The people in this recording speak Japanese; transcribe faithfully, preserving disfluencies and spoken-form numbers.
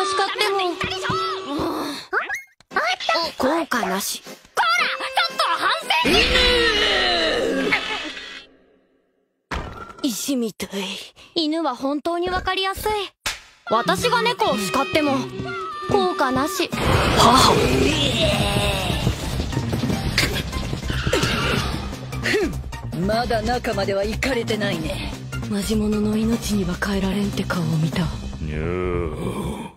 叱っても効果なし。 こら、ちょっと反省。 石みたい。犬は本当にわかりやすい。私が猫を叱っても効果なし。母まだ中までは行かれてないね。 マジモノの命には変えられんって顔を見た。 にゃー